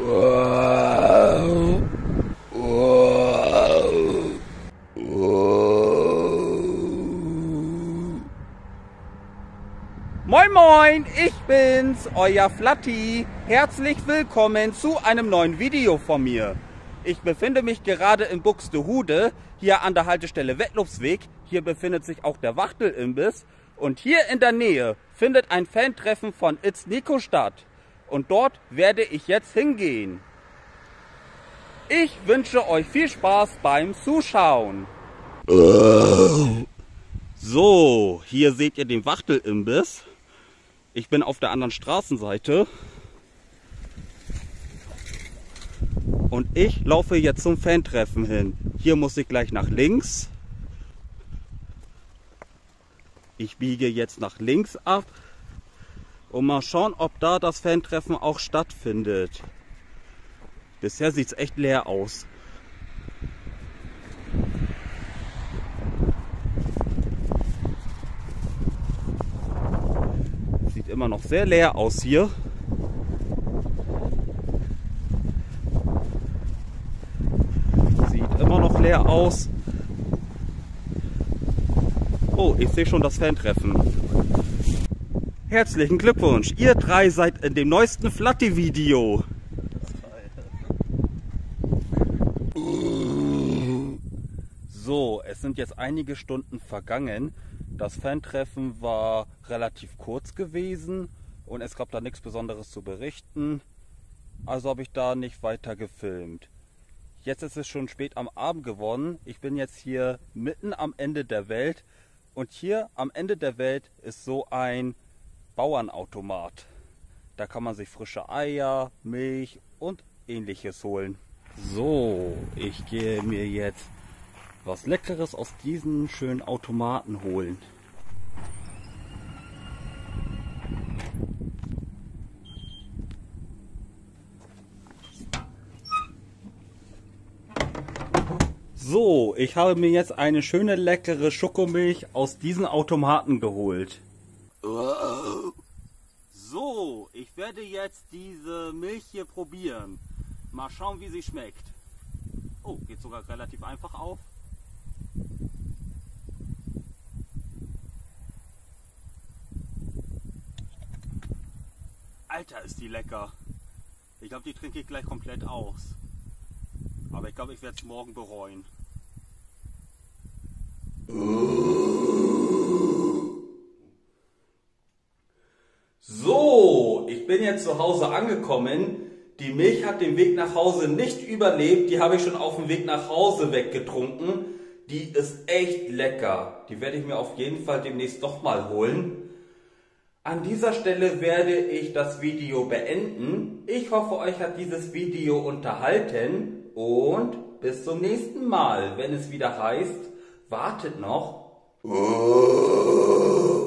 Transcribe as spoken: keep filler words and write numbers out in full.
Moin moin, ich bin's, euer Flatti. Herzlich willkommen zu einem neuen Video von mir. Ich befinde mich gerade in Buxtehude, hier an der Haltestelle Wettlufsweg. Hier befindet sich auch der Wachtel-Imbiss. Und hier in der Nähe findet ein Fan-Treffen von It's Nico statt. Und dort werde ich jetzt hingehen. Ich wünsche euch viel Spaß beim Zuschauen. So, hier seht ihr den Wachtel-Imbiss. Ich bin auf der anderen Straßenseite. Und ich laufe jetzt zum Fan-Treffen hin. Hier muss ich gleich nach links. Ich biege jetzt nach links ab. Und mal schauen, ob da das Fan-Treffen auch stattfindet. Bisher sieht es echt leer aus. Sieht immer noch sehr leer aus hier. Sieht immer noch leer aus. Oh, ich sehe schon das Fan-Treffen. Herzlichen Glückwunsch, ihr drei seid in dem neuesten Flatti-Video. So, es sind jetzt einige Stunden vergangen. Das Fan-Treffen war relativ kurz gewesen und es gab da nichts Besonderes zu berichten. Also habe ich da nicht weiter gefilmt. Jetzt ist es schon spät am Abend geworden. Ich bin jetzt hier mitten am Ende der Welt. Und hier am Ende der Welt ist so ein Bauernautomat. Da kann man sich frische Eier, Milch und ähnliches holen. So, ich gehe mir jetzt was Leckeres aus diesen schönen Automaten holen. So, ich habe mir jetzt eine schöne leckere Schokomilch aus diesen Automaten geholt. So, ich werde jetzt diese Milch hier probieren. Mal schauen, wie sie schmeckt. Oh, geht sogar relativ einfach auf. Alter, ist die lecker. Ich glaube, die trinke ich gleich komplett aus. Aber ich glaube, ich werde es morgen bereuen. So, ich bin jetzt zu Hause angekommen. Die Milch hat den Weg nach Hause nicht überlebt. Die habe ich schon auf dem Weg nach Hause weggetrunken. Die ist echt lecker. Die werde ich mir auf jeden Fall demnächst doch mal holen. An dieser Stelle werde ich das Video beenden. Ich hoffe, euch hat dieses Video unterhalten. Und bis zum nächsten Mal, wenn es wieder heißt, wartet noch.